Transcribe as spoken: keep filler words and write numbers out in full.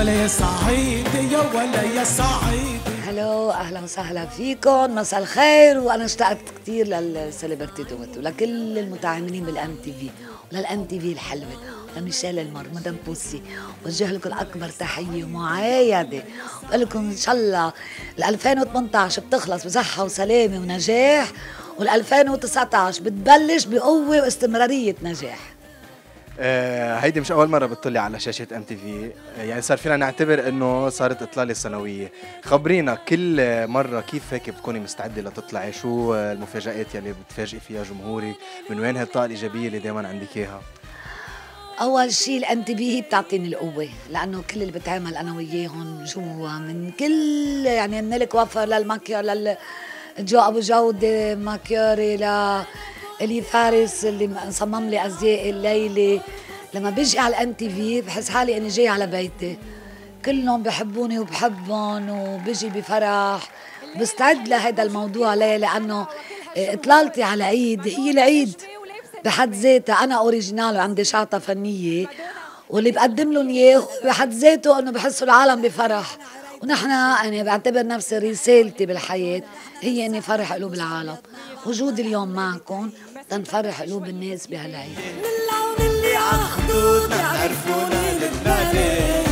ولا يا سعيد يا ولا يا سعيد. هلو، اهلا وسهلا فيكم، مساء الخير. وانا اشتقت كثير للسليبرتي دوت ولكل المتعاملين بالام تي في وللام تي في الحلوه ولميشيل المر مدام بوسي. وجه لكم اكبر تحيه ومعايده، بقول لكم ان شاء الله ال ألفين وثمانية عشر بتخلص بصحه وسلامه ونجاح، وال ألفين وتسعة عشر بتبلش بقوه واستمراريه نجاح. آه هيدي مش أول مرة بتطلي على شاشة ام تي في، يعني صار فينا نعتبر إنه صارت إطلالة سنوية. خبرينا كل مرة كيف هيك بتكوني مستعدة لتطلعي، شو المفاجآت يلي بتفاجئي فيها جمهورك، من وين هالطاقة الإيجابية اللي دايما عندك إياها؟ أول شيء الام تي في هي بتعطيني القوة، لأنه كل اللي بتعمل أنا وياهم جوا من كل يعني من الكوافر للماكيار للجو أبو جودة ماكياري ل اللي فارس اللي صمم لي ازياء الليله. لما بيجي على الام تي في بحس حالي اني جاي على بيتي، كلهم بحبوني وبحبهم وبيجي بفرح. بستعد لهذا الموضوع ليه؟ لانه اطلالتي على عيد هي العيد بحد ذاتها. انا اوريجينال وعندي شعطه فنيه، واللي بقدم لهم اياه بحد ذاته انه بحسوا العالم بفرح. ونحن انا بعتبر نفسي رسالتي بالحياه هي اني فرح قلوب العالم. وجودي اليوم معكم تنفرح قلوب الناس بهالعيد. من اللون اللي عخدود تعرفونا لبناني.